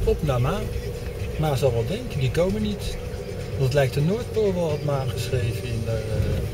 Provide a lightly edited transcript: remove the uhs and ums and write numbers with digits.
op naar maan. Maar zal wel denken, die komen niet. Want het lijkt de Noordpool wel wat maan geschreven in de